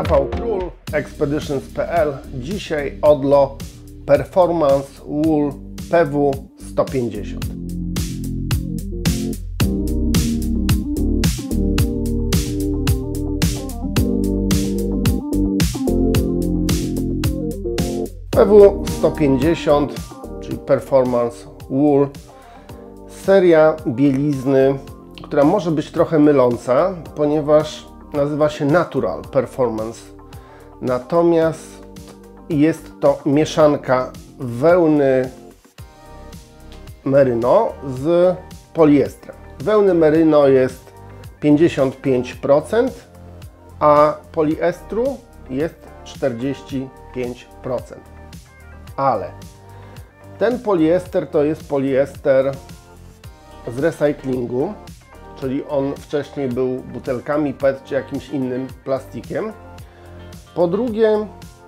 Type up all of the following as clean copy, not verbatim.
Rafał Król, Expeditions.pl. Dzisiaj Odlo Performance Wool PW 150. PW 150, czyli Performance Wool, seria bielizny, która może być trochę myląca, ponieważ nazywa się Natural Performance. Natomiast jest to mieszanka wełny merino z poliestrem. Wełny merino jest 55%, a poliestru jest 45%. Ale ten poliester to jest poliester z recyklingu, czyli on wcześniej był butelkami PET czy jakimś innym plastikiem. Po drugie,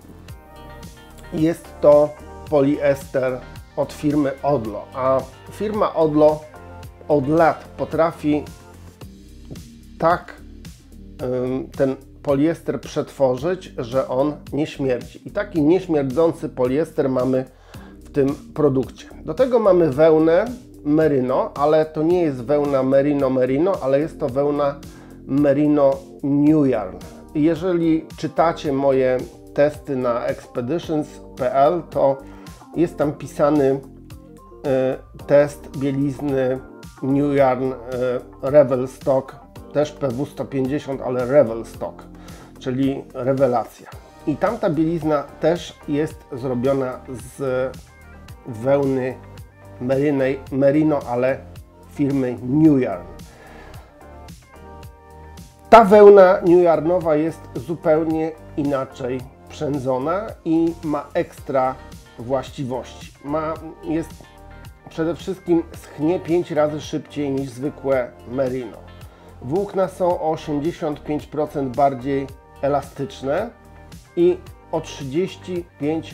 jest to poliester od firmy Odlo, a firma Odlo od lat potrafi tak ten poliester przetworzyć, że on nie śmierdzi. I taki nieśmierdzący poliester mamy w tym produkcie. Do tego mamy wełnę merino, ale to nie jest wełna merino, ale jest to wełna merino new yarn. Jeżeli czytacie moje testy na expeditions.pl, to jest tam pisany test bielizny new yarn Revel Stock, też PW 150, ale Revel Stock, czyli rewelacja. I tamta bielizna też jest zrobiona z wełny merino, ale firmy New Yarn. Ta wełna new yarnowa jest zupełnie inaczej przędzona i ma ekstra właściwości. Przede wszystkim schnie 5 razy szybciej niż zwykłe merino. Włókna są o 85% bardziej elastyczne i o 35%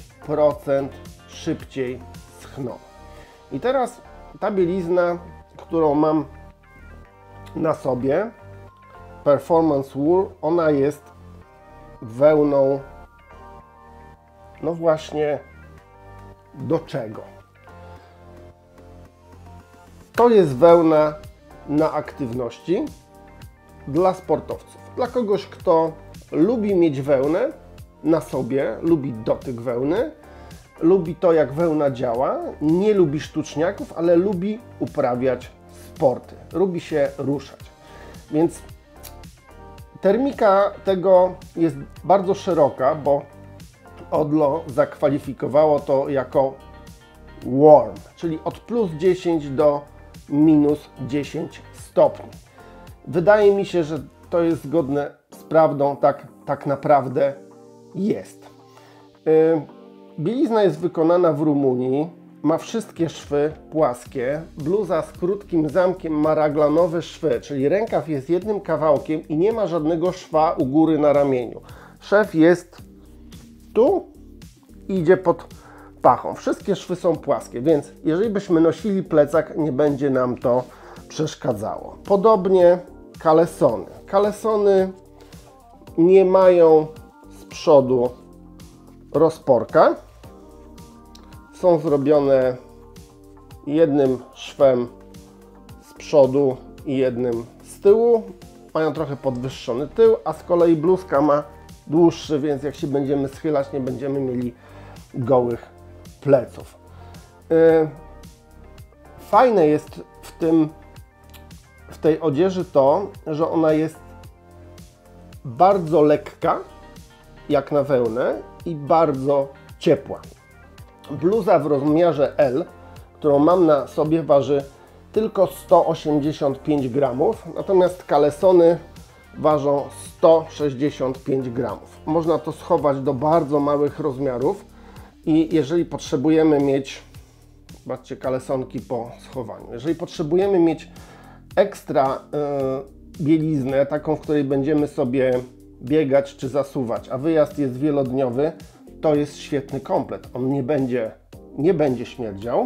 szybciej schną. I teraz ta bielizna, którą mam na sobie, Performance Wool, ona jest wełną, no właśnie, do czego? To jest wełna na aktywności dla sportowców. Dla kogoś, kto lubi mieć wełnę na sobie, lubi dotyk wełny, lubi to, jak wełna działa, nie lubi sztuczniaków, ale lubi uprawiać sporty, lubi się ruszać. Więc termika tego jest bardzo szeroka, bo Odlo zakwalifikowało to jako warm, czyli od plus 10 do minus 10 stopni. Wydaje mi się, że to jest zgodne z prawdą, tak naprawdę jest. Bielizna jest wykonana w Rumunii, ma wszystkie szwy płaskie, bluza z krótkim zamkiem ma raglanowe szwy, czyli rękaw jest jednym kawałkiem i nie ma żadnego szwa u góry na ramieniu. Szef jest tu i idzie pod pachą. Wszystkie szwy są płaskie, więc jeżeli byśmy nosili plecak, nie będzie nam to przeszkadzało. Podobnie kalesony. Kalesony nie mają z przodu rozporka. Są zrobione jednym szwem z przodu i jednym z tyłu. Mają trochę podwyższony tył, a z kolei bluzka ma dłuższy, więc jak się będziemy schylać, nie będziemy mieli gołych pleców. Fajne jest w tej odzieży to, że ona jest bardzo lekka, jak na wełnę, i bardzo ciepła. Bluza w rozmiarze L, którą mam na sobie, waży tylko 185 gramów, natomiast kalesony ważą 165 gramów. Można to schować do bardzo małych rozmiarów i jeżeli potrzebujemy mieć, zobaczcie, kalesonki po schowaniu, jeżeli potrzebujemy mieć ekstra bieliznę, taką, w której będziemy sobie biegać czy zasuwać, a wyjazd jest wielodniowy, to jest świetny komplet. On nie będzie śmierdział.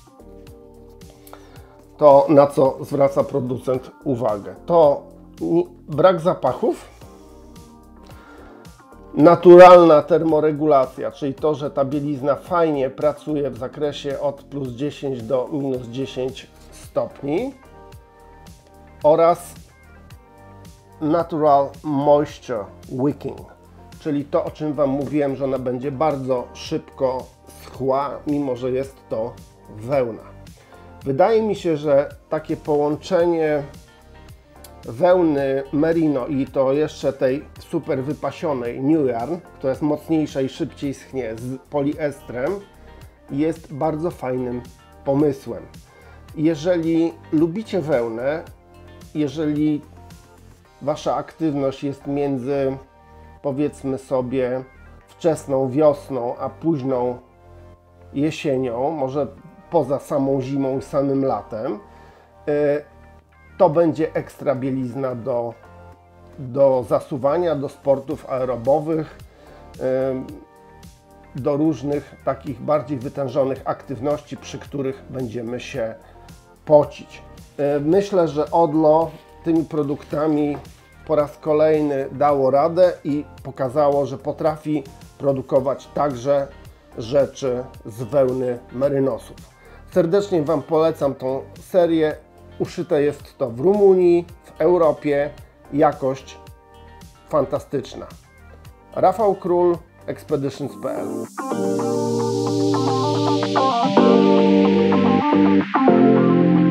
To, na co zwraca producent uwagę, to brak zapachów, naturalna termoregulacja, czyli to, że ta bielizna fajnie pracuje w zakresie od plus 10 do minus 10 stopni, oraz Natural Moisture Wicking, czyli to, o czym Wam mówiłem, że ona będzie bardzo szybko schła, mimo że jest to wełna. Wydaje mi się, że takie połączenie wełny merino i to jeszcze tej super wypasionej New Yarn, która jest mocniejsza i szybciej schnie, z poliestrem, jest bardzo fajnym pomysłem. Jeżeli lubicie wełnę, jeżeli Wasza aktywność jest między, powiedzmy sobie, wczesną wiosną a późną jesienią, może poza samą zimą i samym latem, to będzie ekstra bielizna do zasuwania, do sportów aerobowych, do różnych takich bardziej wytężonych aktywności, przy których będziemy się pocić. Myślę, że Odlo tymi produktami po raz kolejny dało radę i pokazało, że potrafi produkować także rzeczy z wełny merynosów. Serdecznie Wam polecam tą serię. Uszyte jest to w Rumunii, w Europie. Jakość fantastyczna. Rafał Król, Expeditions.pl